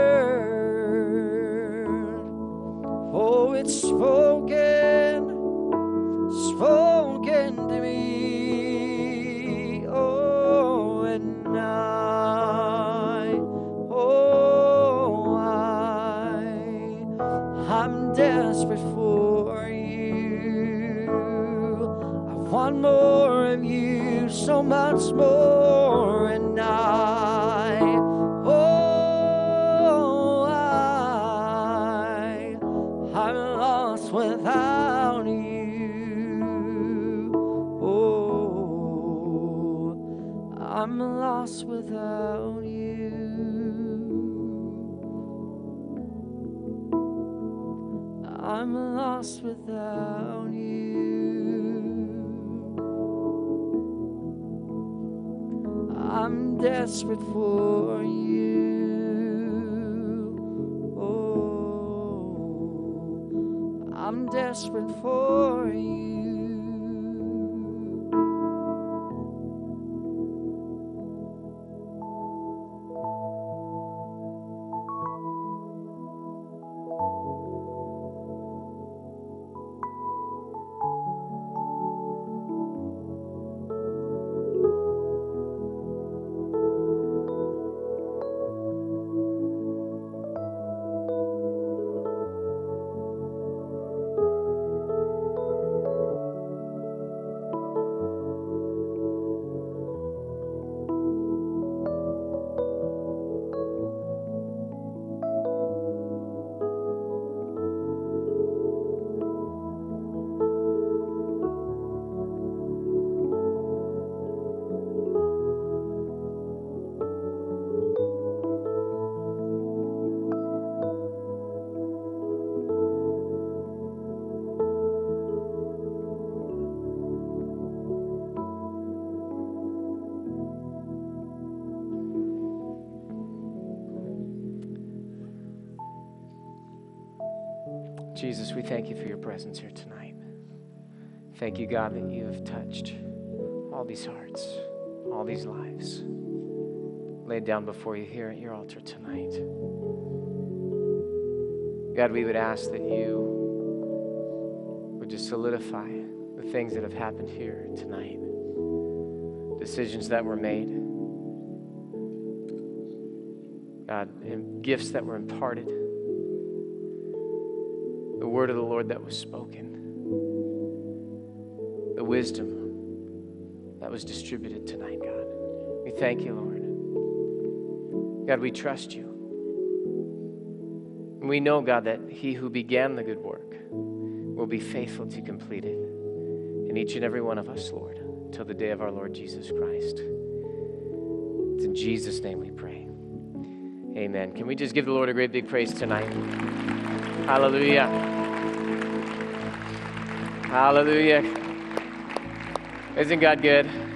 word. Oh, it's spoken to me. Oh, and I'm desperate for you. I want more of you, so much more, and I'm lost without you. Oh, I'm lost without you. I'm lost without you. I'm desperate for you. Oh, I'm desperate for you. Jesus, we thank you for your presence here tonight. Thank you, God, that you have touched all these hearts, all these lives, laid down before you here at your altar tonight. God, we would ask that you would just solidify the things that have happened here tonight, decisions that were made, God, and gifts that were imparted, the word of the Lord that was spoken, the wisdom that was distributed tonight, God. We thank you, Lord. God, we trust you. And we know, God, that he who began the good work will be faithful to complete it in each and every one of us, Lord, till the day of our Lord Jesus Christ. It's in Jesus' name we pray. Amen. Can we just give the Lord a great big praise tonight? Hallelujah. Hallelujah. Isn't God good?